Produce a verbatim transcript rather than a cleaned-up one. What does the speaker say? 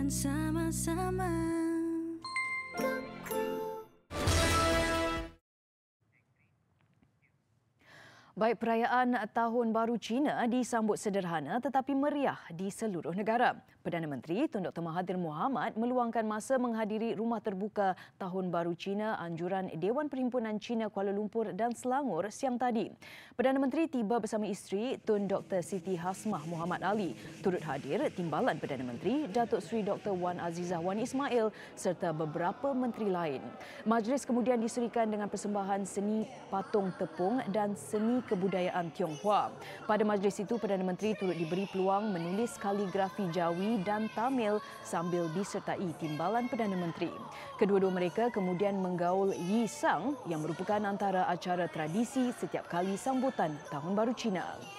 sama-sama. Baik, perayaan Tahun Baru Cina disambut sederhana tetapi meriah di seluruh negara. Perdana Menteri Tun Doktor Mahathir Mohamad meluangkan masa menghadiri Rumah Terbuka Tahun Baru Cina anjuran Dewan Perhimpunan Cina Kuala Lumpur dan Selangor siang tadi. Perdana Menteri tiba bersama isteri Tun Doktor Siti Hasmah Muhammad Ali. Turut hadir Timbalan Perdana Menteri Datuk Seri Doktor Wan Azizah Wan Ismail serta beberapa menteri lain. Majlis kemudian disurikan dengan persembahan seni patung tepung dan seni kebudayaan Tionghoa. Pada majlis itu, Perdana Menteri turut diberi peluang menulis kaligrafi Jawi dan Tamil sambil disertai Timbalan Perdana Menteri. Kedua-dua mereka kemudian menggaul Yi Sang yang merupakan antara acara tradisi setiap kali sambutan Tahun Baru Cina.